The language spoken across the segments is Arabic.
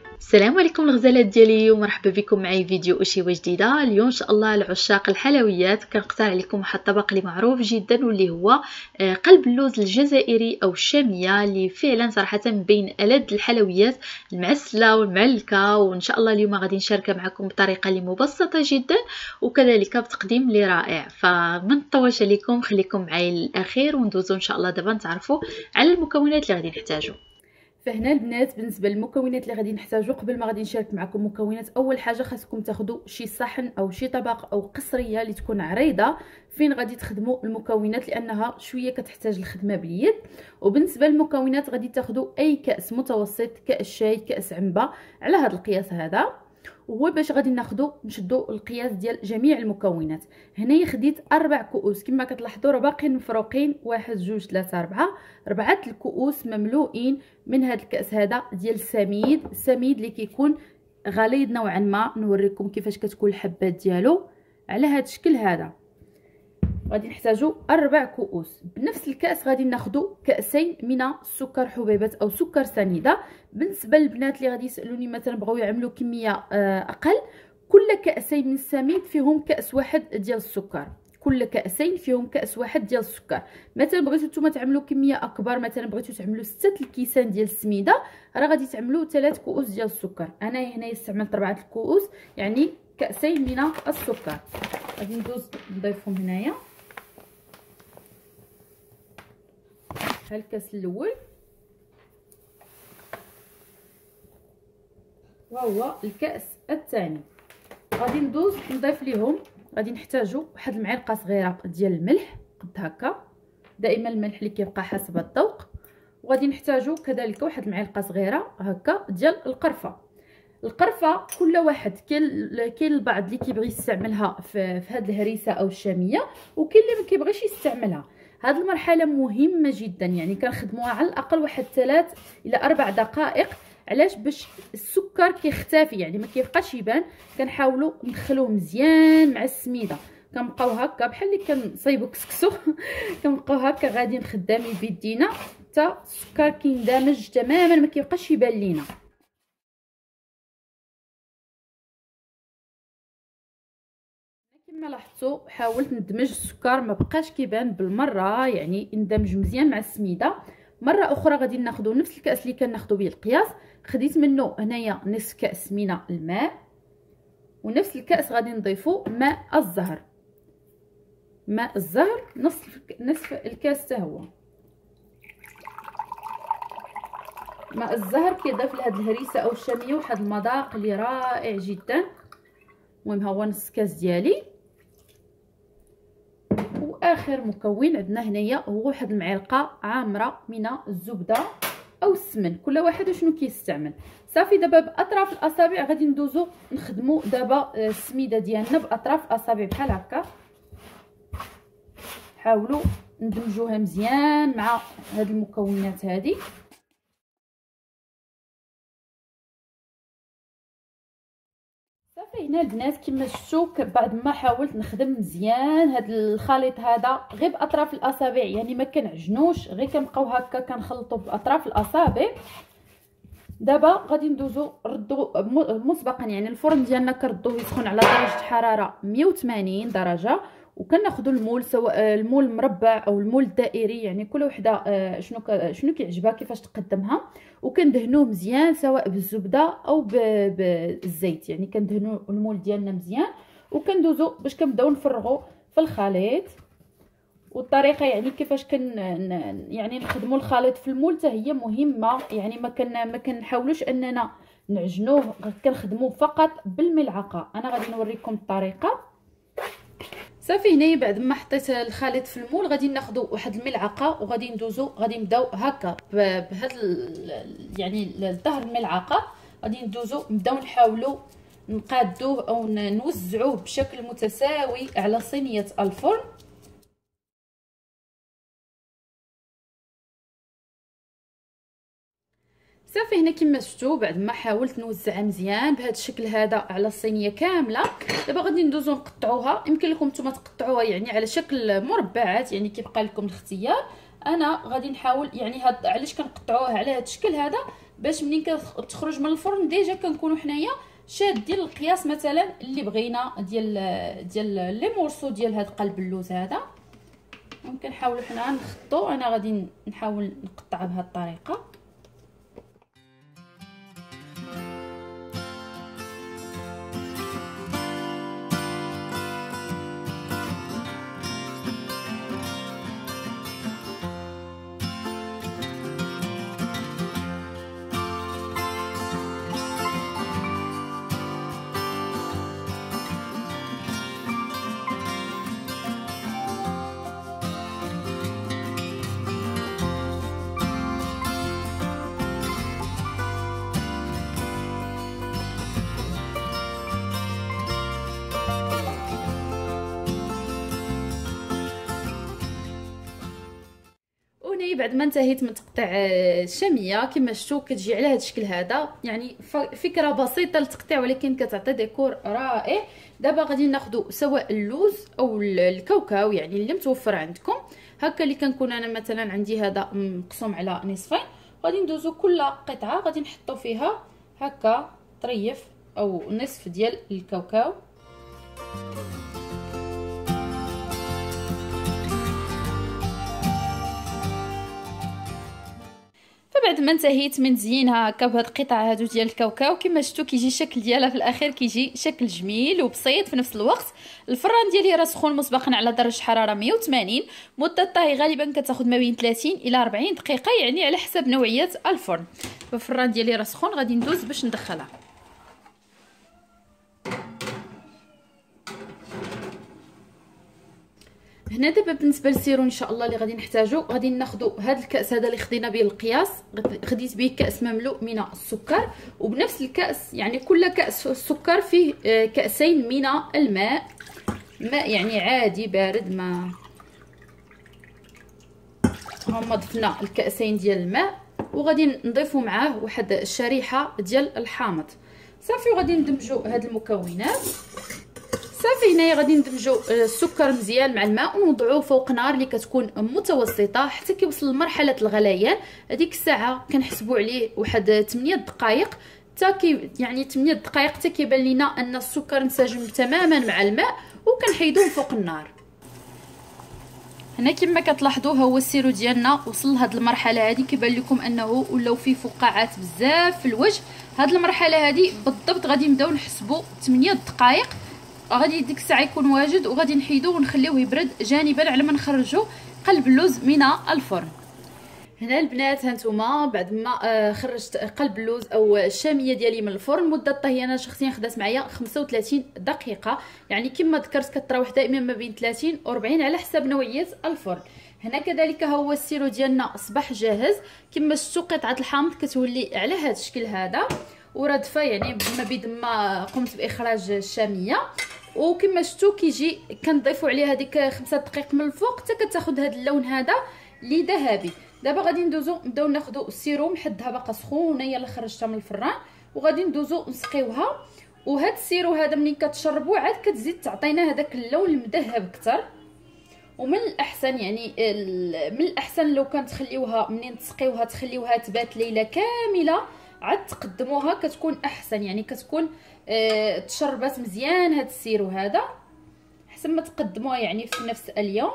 السلام عليكم الغزالات ديالي ومرحبا بكم معي فيديو اشيوه جديده. اليوم ان شاء الله لعشاق الحلويات كنقترح عليكم واحد الطبق اللي معروف جدا واللي هو قلب اللوز الجزائري او الشاميه، اللي فعلا صراحه من بين ألذ الحلويات المعسله والمعلكه. وان شاء الله اليوم غادي نشاركها معكم بطريقه اللي مبسطه جدا وكذلك بتقديم اللي رائع. فما نطولش عليكم، خليكم معايا للاخير وندوزو ان شاء الله دابا نتعرفوا على المكونات اللي غادي نحتاجو. فهنا البنات بالنسبه للمكونات اللي غادي نحتاجو، قبل ما غادي نشارك معكم مكونات، اول حاجه خاصكم تاخذوا شي صحن او شي طبق او قصريه اللي تكون عريضه فين غادي تخدموا المكونات، لانها شويه كتحتاج الخدمه باليد. وبالنسبه للمكونات غادي تاخذوا اي كاس متوسط، كاس شاي، كاس عنبه، على هذا القياس هذا. وهو باش غادي نشدوا القياس ديال جميع المكونات. هنايا خديت 4 كؤوس كما كتلاحظوا، راه باقيين مفروقين، 1 2 3 4 4 الكؤوس مملوئين من هذا الكاس هذا ديال السميد اللي كيكون غليظ نوعا ما. نوريكم كيفاش كتكون الحبات ديالو على هذا الشكل هذا. غادي نحتاجوا 4 كؤوس. بنفس الكاس غادي ناخذوا كاسين من السكر حبيبات او سكر سنيده. بالنسبه للبنات اللي غادي يسالوني مثلا بغاو يعملوا كميه اقل، كل كاسين من السميد فيهم كاس واحد ديال السكر. كل كاسين فيهم كاس واحد ديال السكر. مثلا بغيتو نتوما تعملوا كميه اكبر، مثلا بغيتو تعملوا 6 الكيسان ديال السميده، راه غادي تعملوا 3 كؤوس ديال السكر. انا هنا استعملت 4 الكؤوس، يعني كاسين من السكر. غادي ندوز نضيفهم هنايا. الكاس الاول وهو الكاس الثاني. غادي ندوز نضيف ليهم، غادي نحتاجوا واحد المعلقه صغيره ديال الملح قد هكا، دائما الملح اللي كيبقى حسب الذوق. وغادي نحتاجوا كذلك واحد المعلقه صغيره هكا ديال القرفه. كل واحد كاين البعض اللي كيبغي يستعملها في هذه الهريسه او الشاميه، وكاين اللي ما كيبغيش يستعملها. هذه المرحله مهمه جدا، يعني كنخدموها على الاقل واحد 3 الى 4 دقائق. علاش؟ باش السكر كيختفي، يعني ما كيبقاش يبان. كنحاولوا ندخلوه مزيان مع السميده. كنبقاو هكا بحال اللي كنصايبوا كسكسو كنبقاو هكا غاديين خدامين بيدينا حتى السكر كيندمج تماما، ما كيبقاش يبان لينا. كما لاحظتوا حاولت ندمج السكر، ما بقاش كيبان بالمره، يعني اندمج مزيان مع السميده. مره اخرى غادي ناخذوا نفس الكاس اللي كناخذوا به القياس، خديت منه هنايا نصف كاس من الماء، ونفس الكاس غادي نضيفوا ماء الزهر. ماء الزهر نصف الكاس حتى هو. ماء الزهر كيضيف لهاد الهريسه او الشاميه واحد المذاق اللي رائع جدا. المهم ها هو نص كاس ديالي. واخر مكون عندنا هنايا هو واحد المعلقه عامره من الزبده او السمن، كل واحد شنو كيستعمل. صافي دابا باطراف الاصابع غادي ندوزو نخدموا دابا السميده ديالنا باطراف الاصابع بحال هكا. حاولوا ندمجوها مزيان مع هاد المكونات هذه. صافي هنا البنات كما شفتوا بعد ما حاولت نخدم مزيان هاد الخليط هذا غير باطراف الاصابع، يعني ما كنعجنوش، غير كنبقاو هكا كنخلطوا باطراف الاصابع. دابا غادي ندوزو نردو مسبقا، يعني الفرن ديالنا كنردوه يسخن على درجه حراره 180 درجه. وكناخذوا المول، سواء المول المربع او المول الدائري، يعني كل وحده شنو كيعجبها كيفاش تقدمها. وكندهنوه مزيان سواء بالزبده او بالزيت، يعني كندهنوا المول ديالنا مزيان. وكندوزو باش كنبداو نفرغوا في الخليط. والطريقه يعني كيفاش يعني نخدموا الخليط في المول حتى هي مهمه، يعني ما كنحاولوش اننا نعجنوه، كنخدموه فقط بالملعقه. انا غادي نوريكم الطريقه. صافي هنايا بعد ما حطيت الخليط في المول غادي ناخذوا واحد الملعقه وغادي ندوزو، غادي نبداو هكا بهذا يعني ظهر الملعقه. غادي ندوزو نبداو نحاولوا نقادوه او نوزعوه بشكل متساوي على صينيه الفرن. صافي هنا كما شفتوا بعد ما حاولت نوزعها مزيان بهذا الشكل هذا على الصينيه كامله. دابا غادي ندوزو نقطعوها. يمكن لكم نتوما تقطعوها يعني على شكل مربعات، يعني كيبقى لكم الاختيار. انا غادي نحاول يعني علاش كنقطعوها على هذا الشكل هذا، باش منين كتخرج من الفرن ديجا كنكونوا حنايا شادين القياس مثلا اللي بغينا ديال لي مورسو ديال هاد قلب اللوز هذا. ممكن نحاولوا حنا نخطو، انا غادي نحاول نقطع بهذه الطريقه. بعد ما انتهيت من تقطيع الشاميه كما شفتوا كتجي على هذا الشكل هذا، يعني فكره بسيطه للتقطيع ولكن كتعطي ديكور رائع. دابا غادي ناخذ سواء اللوز او الكاوكاو يعني اللي متوفر عندكم. هكا اللي كنكون انا مثلا عندي هذا مقسوم على نصفين، غادي ندوزو كل قطعه غادي نحطو فيها هكا طريف او نصف ديال الكاوكاو. بعد ما انتهيت من تزيينها هكا بهاد القطع هادو ديال الكاوكاو كما شفتوا كيجي الشكل ديالها في الاخير كيجي شكل جميل وبسيط في نفس الوقت. الفران ديالي راه سخون مسبقا على درجه حراره 180. مده الطهي غالبا كتاخذ ما بين 30 الى 40 دقيقه يعني على حسب نوعيه الفرن. الفران ديالي راه سخون غادي ندوز باش ندخلها. هنا دابا بالنسبه للسيرو ان شاء الله اللي غادي نحتاجو، غادي ناخذوا هذا الكاس هذا اللي خدينا به القياس، خديت به كاس مملوء من السكر، وبنفس الكاس يعني كل كاس السكر فيه كاسين من الماء، ماء يعني عادي بارد. ما هما ضفنا الكاسين ديال الماء وغادي نضيفوا معاه واحد الشريحه ديال الحامض صافي، وغادي ندمجوا هاد المكونات صافي. هنايا غادي ندمجوا السكر مزيان مع الماء ونوضعوه فوق نار اللي كتكون متوسطه حتى كيوصل لمرحله الغليان. هذيك الساعه كنحسبوا عليه واحد 8 دقائق حتى يعني 8 دقائق حتى كيبان لينا ان السكر انسجم تماما مع الماء، وكنحيدوه فوق النار. هنا كما كتلاحظوا هو السيرو ديالنا وصل لهاد المرحله هذه، كيبان لكم انه ولاو فيه فقاعات بزاف في الوجه. هاد المرحله هذه بالضبط غادي نبداو نحسبوا 8 دقائق، غادي ديك الساعه يكون واجد وغادي نحيدوه ونخليوه يبرد جانبا على ما نخرجوا قلب اللوز من الفرن. هنا البنات هانتوما بعد ما خرجت قلب اللوز او الشاميه ديالي من الفرن، مده الطهي انا شخصيا خدات معايا 35 دقيقه، يعني كما ذكرت كتراوح دائما ما بين 30 و 40 على حسب نوعيه الفرن. هنا كذلك هو السيرو ديالنا اصبح جاهز. كما شفتوا قطعه الحامض كتولي على هذا الشكل هذا وردفه، يعني ما بين ما قمت باخراج الشاميه. وكما شفتوا كيجي كنضيفوا عليه هذيك 5 دقائق من الفوق حتى كتاخذ هذا اللون هذا اللي ذهبي. دابا غادي نبداو ناخذوا السيروم، حدها باقا سخونه يلا خرجتها من الفران، وغادي ندوزو نسقيوها. وهذا السيرو هذا منين كتشربوا عاد كتزيد تعطينا هذاك اللون المذهب اكثر. ومن الاحسن يعني من الاحسن لو كانت تخليوها منين تسقيوها تخليوها تبات ليله كامله عاد تقدموها كتكون احسن، يعني كتكون تشربات مزيان هذا السيرو هذا احسن ما تقدموها يعني في نفس اليوم.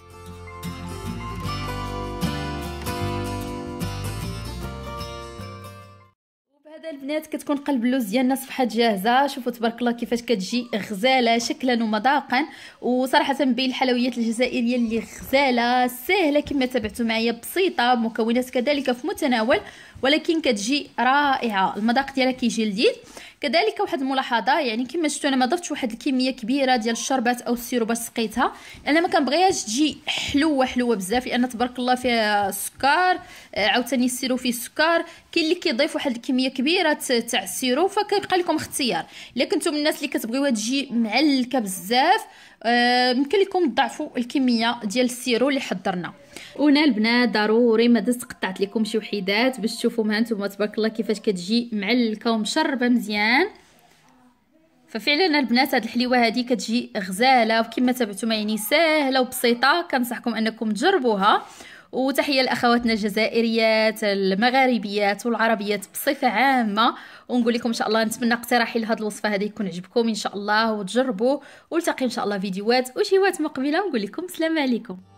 وبهذا البنات كتكون قلب اللوز ديالنا صفحات جاهزه. شوفوا تبارك الله كيفاش كتجي غزاله شكلا ومذاقا، وصراحه من بين الحلويات الجزائريه اللي غزاله سهله كما تابعتوا معايا، بسيطه، مكونات كذلك في متناول، ولكن كتجي رائعه، المذاق ديالها كيجي لذيذ. كذلك واحد الملاحظه، يعني كما شفتوا انا ما ضفتش واحد الكميه كبيره ديال الشربات او السيرو باش سقيتها، انا ما كنبغيهاش تجي حلوه بزاف، لان تبارك الله فيها السكر، عاوتاني السيرو فيه السكر. كاين اللي كيضيف واحد الكميه كبيره تاع السيرو، فكيبقى لكم اختيار. الا كنتم من الناس اللي كتبغيوها تجي معلكه بزاف يمكن لكم تضعفوا الكميه ديال السيرو اللي حضرنا. وهنا البنات ضروري ما دزت قطعت لكم شي وحيدات باش تشوفوا ها نتوما تبارك الله كيفاش كتجي معلكه ومشربه مزيان. ففعلا البنات هاد الحليوه هذه كتجي غزاله وكما تابعتوا يعني ساهله وبسيطه، كنصحكم انكم تجربوها. وتحيه لاخواتنا الجزائريات المغاربيات والعربيات بصفه عامه. ونقول لكم ان شاء الله نتمنى اقتراحي لهذه الوصفه هذه يكون عجبكم ان شاء الله وتجربوه، ونلتقي ان شاء الله فيديوهات وشيوات مقبله. ونقول لكم السلام عليكم.